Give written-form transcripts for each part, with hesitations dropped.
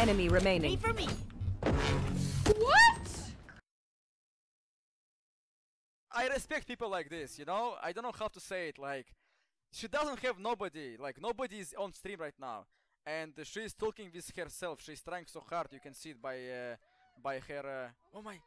enemy remaining. For me. What? I respect people like this, you know? I don't know how to say it, like... She doesn't have nobody, like nobody is on stream right now. And she's talking with herself, she's trying so hard, you can see it by her... Oh my...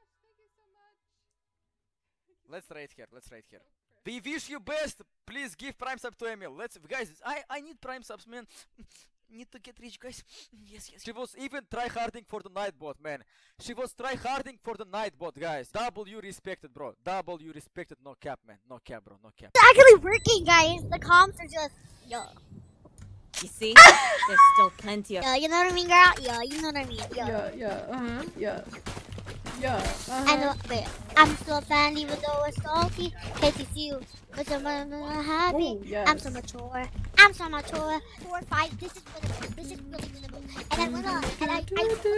Let's rate her, We wish you best, please give prime sub to Emil. Guys, I need prime subs, man. Need to get rich, guys. Yes. She was even tryharding for the Nightbot, man. She was tryharding for the Nightbot, guys. W respected, bro. W respected, no cap, man. No cap, bro, no cap. It's actually working, guys. The comms are just, yo. You see? There's still plenty of... Yeah, you know what I mean, girl? Yeah, you know what I mean. Yeah. And wait, I'm still a fan even though it's salty. Hate to see you, but I'm happy. Ooh, yes. I'm so mature. 4 or 5. This is winnable. This is really winnable. And I wanna, and I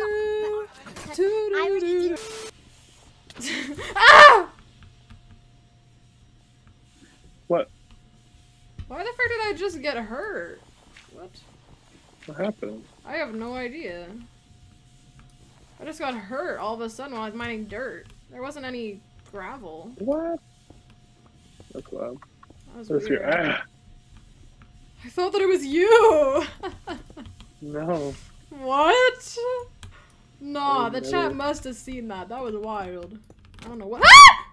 really do. Ah! What? Why the frick did I just get hurt? What happened? I have no idea. I just got hurt all of a sudden while I was mining dirt. There wasn't any gravel. What? That's loud. That was That's weird. your ass. I thought that it was you! No. What? Nah, the never- chat must have seen that. That was wild. I don't know what- ah!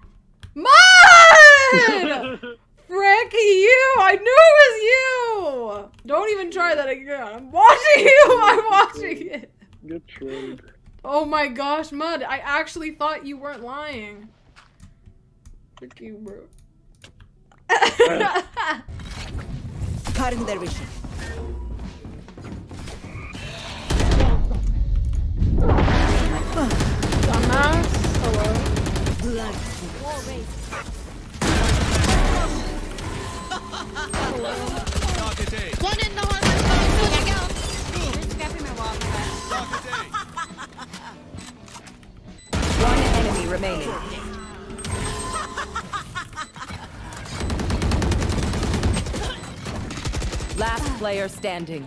Mud! Frankie, you! I knew it was you! Don't even try that again. I'm watching you! I'm watching it! Get trolled. Oh my gosh, Mud, I actually thought you weren't lying. Frick you, bro. Cutting their vision. Dumbass. Hello. Blood. One in the hallway. There you go. One enemy remaining. Last player standing.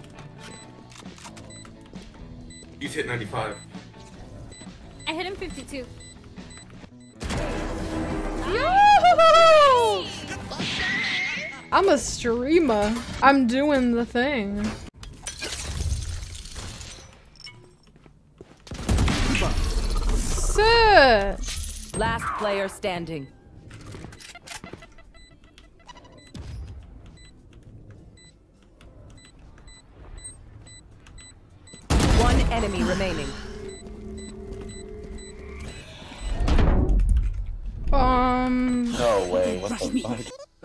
He's hit 95. I hit him 52. Yo! I'm a streamer. I'm doing the thing. Sir! Last player standing. One enemy remaining. No way, what the fuck?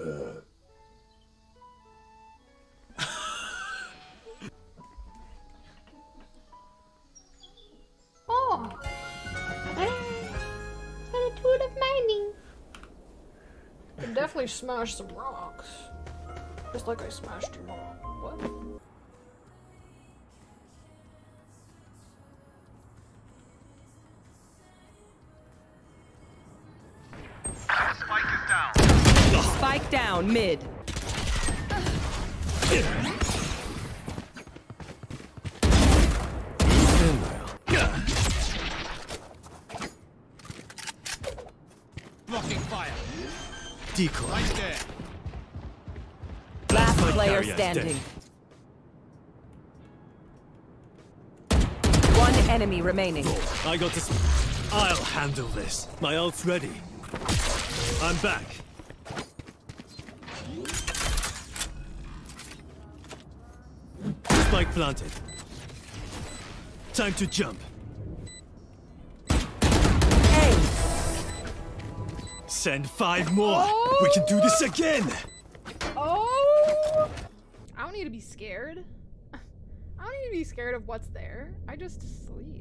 Oh. Attitude of mining. Could definitely smash some rocks. Just like I smashed your rock. What? Spike down mid. Blocking fire. Decoy. Right there. Last My player carrier's standing. One enemy remaining. I got this. I'll handle this. My ult's ready. I'm back. Spike planted. Time to jump. Hey, Send 5 more. We can do this again. Oh! I don't need to be scared. I don't need to be scared of what's there. I just sleep.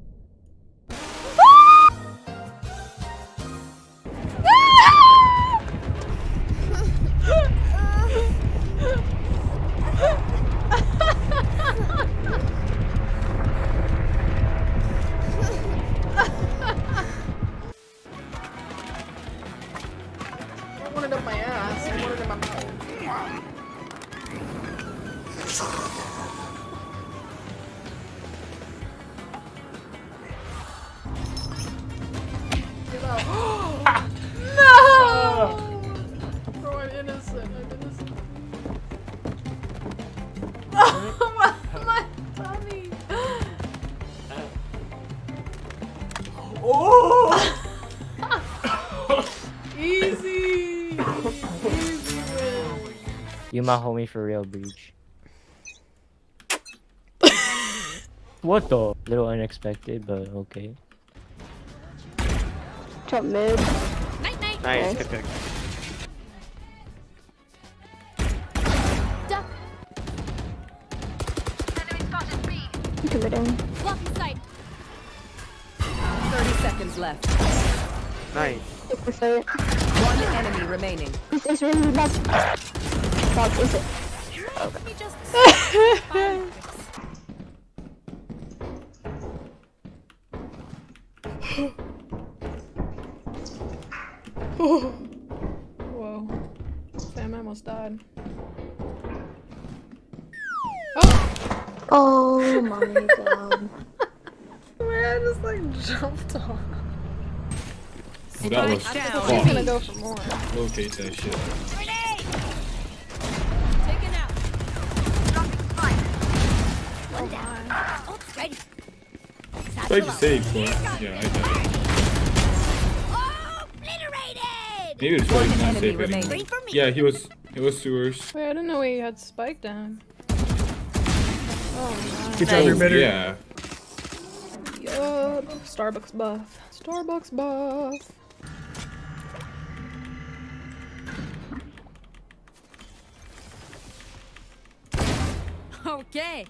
I want it up my ass. I want it in my mouth. No! Bro, I'm innocent. I'm innocent. Oh, my tummy. Oh! Easy. Easy win. You my homie for real, Breach. What the? Little unexpected, but okay. Top mid. Night night. Nice, good pick. Duck. Committing. Blocking sight. 30 seconds left. Nice. One enemy remaining. This is really bad. Box, is it? Let me just Whoa. Sam almost died. Oh my god. Man, I just like jumped off. Oh, that was He's gonna go for more. rotate that shit. taken out. One down. Oh, ready. Tried to save, but yeah, I died. Oh, obliterated! Maybe it's probably not enemy safe remaining. anymore. Wait for me. Yeah, he was sewers. Wait, I didn't know he had spike down. Oh Good job, you're better. Yeah. my. Yup. Starbucks buff. Starbucks buff. Okay.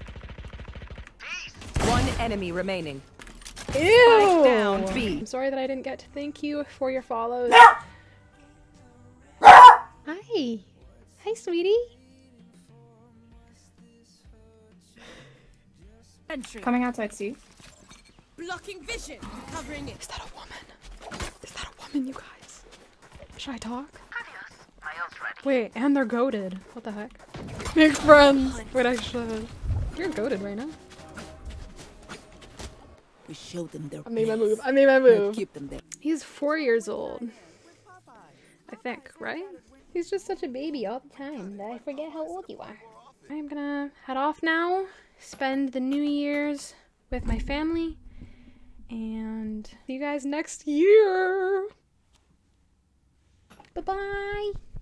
One enemy remaining. Ew! Spike down B. I'm sorry that I didn't get to thank you for your follows. Hi. Hi, sweetie. Entry. Coming outside, see? Blocking vision. Covering it. Is that a woman? Is that a woman, you guys? Should I talk? Wait, and they're goated. What the heck? Make friends. Wait, I should. You're goated right now. We showed them their I made my move. I made my move. Keep them there. He's 4 years old. I think, right? He's just such a baby all the time that I forget how old you are. I'm gonna head off now, spend the New Year's with my family, and see you guys next year. Bye-bye.